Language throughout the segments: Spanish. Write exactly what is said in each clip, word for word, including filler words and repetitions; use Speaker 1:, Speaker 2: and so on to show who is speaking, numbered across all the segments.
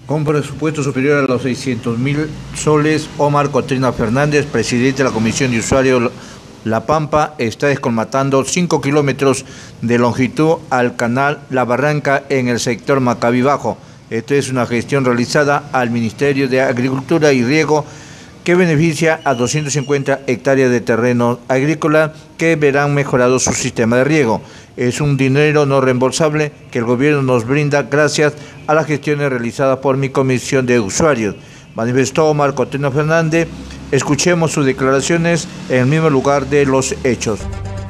Speaker 1: Con presupuesto superior a los seiscientos mil soles, Omar Cotrina Fernández, presidente de la Comisión de Usuarios La Pampa, está descolmatando cinco kilómetros de longitud al canal La Barranca en el sector Macabí Bajo. Esta es una gestión realizada al Ministerio de Agricultura y Riego que beneficia a doscientas cincuenta hectáreas de terreno agrícola que verán mejorado su sistema de riego. Es un dinero no reembolsable que el gobierno nos brinda gracias a las gestiones realizadas por mi comisión de usuarios, manifestó Omar Cotrina Fernández. Escuchemos sus declaraciones en el mismo lugar de los hechos.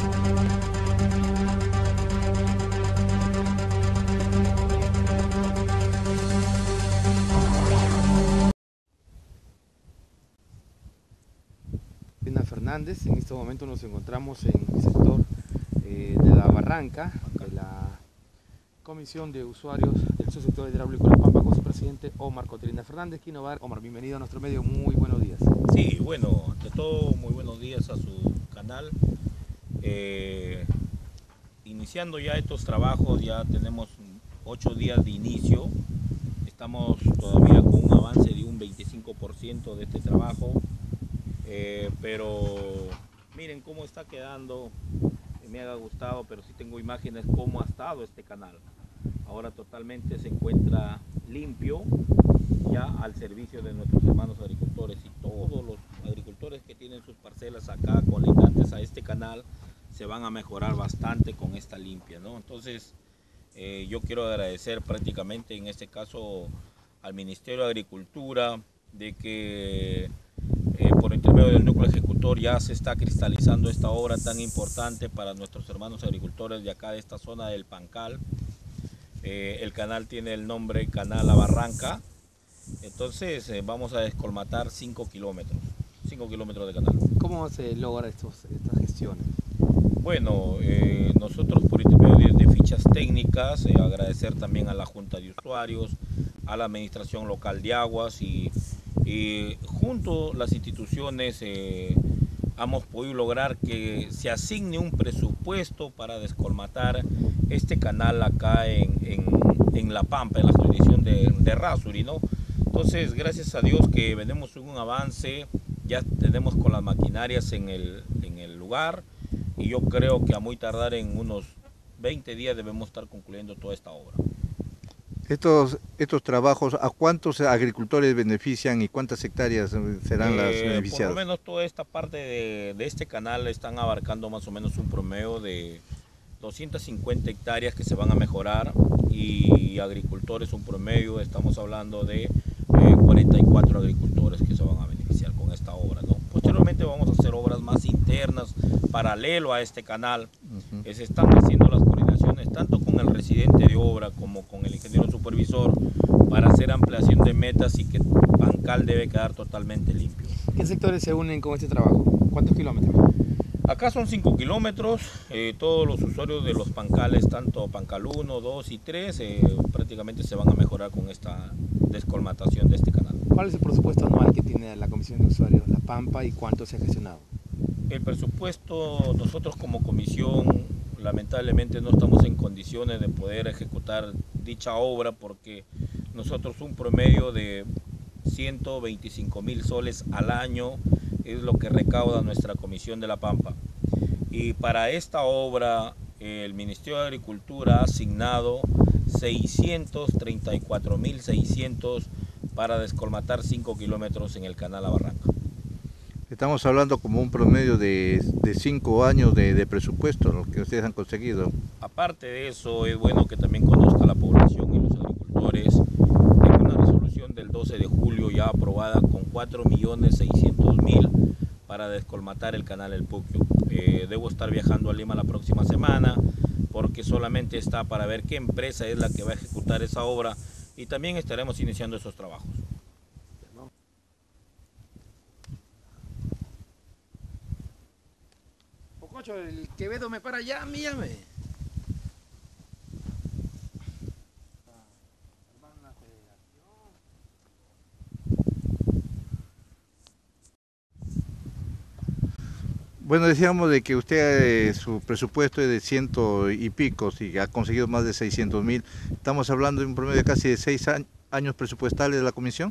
Speaker 2: Fernández, en este momento nos encontramos en el sector eh, de La Barranca, de la Comisión de Usuarios del Subsector Hidráulico La Pampa, con su presidente Omar Cotrina Fernández. Quinovar, Omar, bienvenido a nuestro medio, muy buenos días.
Speaker 3: Sí, bueno, ante todo, muy buenos días a su canal. Eh, iniciando ya estos trabajos, ya tenemos ocho días de inicio, estamos todavía con un avance de un veinticinco por ciento de este trabajo. Eh, pero miren cómo está quedando, me ha gustado, pero sí tengo imágenes cómo ha estado este canal. Ahora totalmente se encuentra limpio, ya al servicio de nuestros hermanos agricultores, y todos los agricultores que tienen sus parcelas acá colindantes a este canal se van a mejorar bastante con esta limpia, ¿no? Entonces eh, yo quiero agradecer prácticamente en este caso al Ministerio de Agricultura de que Eh, por intermedio del núcleo ejecutor ya se está cristalizando esta obra tan importante para nuestros hermanos agricultores de acá de esta zona del Pancal. Eh, el canal tiene el nombre Canal La Barranca, entonces eh, vamos a descolmatar cinco kilómetros, cinco kilómetros de canal.
Speaker 2: ¿Cómo se logra estos, estas gestiones?
Speaker 3: Bueno, eh, nosotros por intermedio de, de fichas técnicas, eh, agradecer también a la Junta de Usuarios, a la Administración Local de Aguas y Y junto a las instituciones eh, hemos podido lograr que se asigne un presupuesto para descolmatar este canal acá en, en, en La Pampa, en la jurisdicción de, de Errázuriz, ¿no? Entonces, gracias a Dios que venimos en un avance, ya tenemos con las maquinarias en el, en el lugar, y yo creo que a muy tardar en unos veinte días debemos estar concluyendo toda esta obra.
Speaker 1: Estos, estos trabajos, ¿a cuántos agricultores benefician y cuántas hectáreas serán eh, las beneficiadas?
Speaker 3: Por lo menos toda esta parte de, de este canal están abarcando más o menos un promedio de doscientas cincuenta hectáreas que se van a mejorar, y agricultores un promedio, estamos hablando de eh, cuarenta y cuatro agricultores que se van a beneficiar con esta obra, ¿no? Posteriormente vamos a hacer obras más internas paralelo a este canal. Uh-huh. eh, se están haciendo las coordinaciones tanto con el residente de obra como con el ingeniero supervisor para hacer ampliación de metas, y que Pancal debe quedar totalmente limpio.
Speaker 2: ¿Qué sectores se unen con este trabajo? ¿Cuántos kilómetros?
Speaker 3: Acá son cinco kilómetros, eh, todos los usuarios de los Pancales, tanto Pancal uno, dos y tres, eh, prácticamente se van a mejorar con esta descolmatación de este canal.
Speaker 2: ¿Cuál es el presupuesto anual que tiene la Comisión de Usuarios La Pampa y cuánto se ha gestionado?
Speaker 3: El presupuesto, nosotros como comisión lamentablemente no estamos en condiciones de poder ejecutar dicha obra, porque nosotros un promedio de ciento veinticinco mil soles al año es lo que recauda nuestra Comisión de La Pampa, y para esta obra el Ministerio de Agricultura ha asignado seiscientos treinta y cuatro mil seiscientos para descolmatar cinco kilómetros en el canal La Barranca.
Speaker 1: Estamos hablando como un promedio de, de cinco años de, de presupuesto, lo que ustedes han conseguido.
Speaker 3: Aparte de eso, es bueno que también conozca la población y los agricultores de una resolución del doce de julio ya aprobada con cuatro millones seiscientos mil para descolmatar el canal El Puquio. Eh, debo estar viajando a Lima la próxima semana, porque solamente está para ver qué empresa es la que va a ejecutar esa obra, y también estaremos iniciando esos trabajos.
Speaker 2: El Quevedo me para allá, mírame.
Speaker 1: Bueno, decíamos de que usted, eh, su presupuesto es de ciento y pico, y ha conseguido más de seiscientos mil. Estamos hablando de un promedio de casi de seis años años presupuestales de la comisión?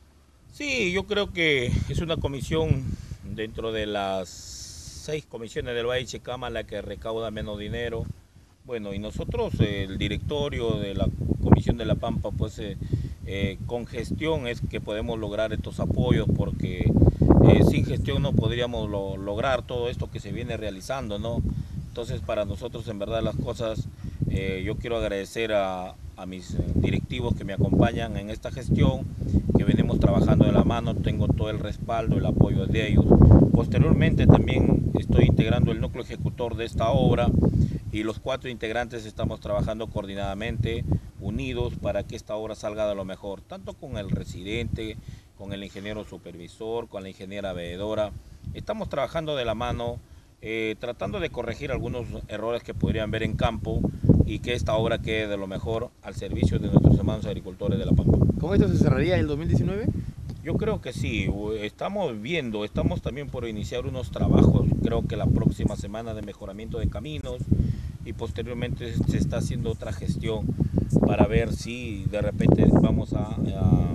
Speaker 3: Sí, yo creo que es una comisión dentro de las seis comisiones del Valle Chicama la que recauda menos dinero. Bueno, y nosotros, el directorio de la Comisión de La Pampa, pues eh, eh, con gestión es que podemos lograr estos apoyos, porque eh, sin gestión no podríamos lo, lograr todo esto que se viene realizando, ¿no? Entonces, para nosotros, en verdad, las cosas, eh, yo quiero agradecer a, a mis directivos que me acompañan en esta gestión, que venimos trabajando de la mano, tengo todo el respaldo, el apoyo de ellos. Posteriormente también estoy integrando el núcleo ejecutor de esta obra, y los cuatro integrantes estamos trabajando coordinadamente, unidos, para que esta obra salga de lo mejor, tanto con el residente, con el ingeniero supervisor, con la ingeniera veedora. Estamos trabajando de la mano, eh, tratando de corregir algunos errores que podrían ver en campo, y que esta obra quede de lo mejor al servicio de nuestros hermanos agricultores de La Pampa.
Speaker 2: ¿Con esto se cerraría el dos mil diecinueve?
Speaker 3: Yo creo que sí, estamos viendo, estamos también por iniciar unos trabajos, creo que la próxima semana, de mejoramiento de caminos, y posteriormente se está haciendo otra gestión para ver si de repente vamos a, a,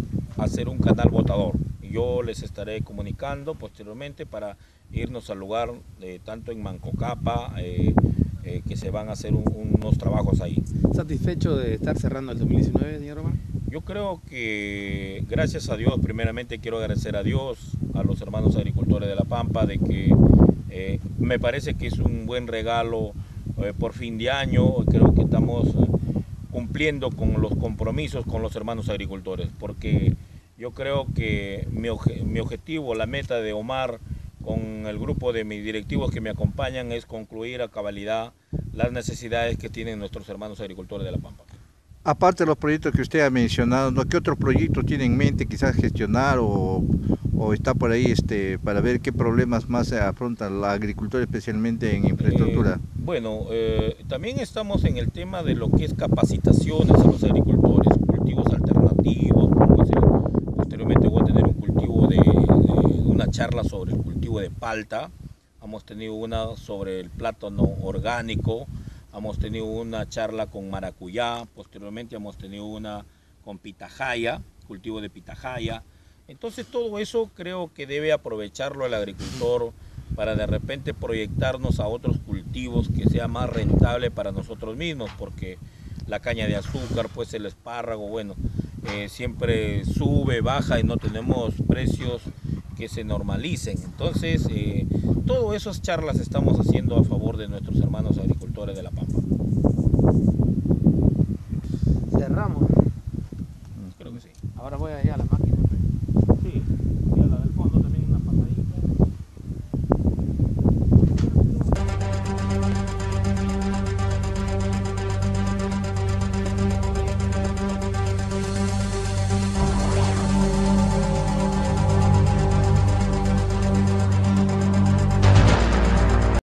Speaker 3: a hacer un canal botador. Yo les estaré comunicando posteriormente para irnos al lugar, eh, tanto en Mancocapa, eh, eh, que se van a hacer un, unos trabajos ahí.
Speaker 2: ¿Satisfecho de estar cerrando el dos mil diecinueve, señor Omar?
Speaker 3: Yo creo que, gracias a Dios, primeramente quiero agradecer a Dios, a los hermanos agricultores de La Pampa, de que eh, me parece que es un buen regalo eh, por fin de año. Creo que estamos eh, cumpliendo con los compromisos con los hermanos agricultores, porque yo creo que mi, obje, mi objetivo, la meta de Omar, con el grupo de mis directivos que me acompañan, es concluir a cabalidad las necesidades que tienen nuestros hermanos agricultores de La Pampa.
Speaker 1: Aparte de los proyectos que usted ha mencionado, ¿no? ¿Qué otros proyectos tiene en mente quizás gestionar o, o está por ahí este, para ver qué problemas más afronta la agricultura, especialmente en infraestructura?
Speaker 3: Eh, bueno, eh, también estamos en el tema de lo que es capacitaciones a los agricultores, cultivos alternativos, como es el, posteriormente voy a tener un cultivo de, de una charla sobre el cultivo de palta, hemos tenido una sobre el plátano orgánico, hemos tenido una charla con maracuyá, posteriormente hemos tenido una con pitahaya, cultivo de pitahaya. Entonces todo eso creo que debe aprovecharlo el agricultor para de repente proyectarnos a otros cultivos que sea más rentable para nosotros mismos, porque la caña de azúcar, pues el espárrago, bueno, eh, siempre sube, baja y no tenemos precios que se normalicen. Entonces, eh, todas esas charlas estamos haciendo a favor de nuestros hermanos agricultores de La Pampa.
Speaker 2: Cerramos.
Speaker 3: Creo que sí.
Speaker 2: Ahora voy a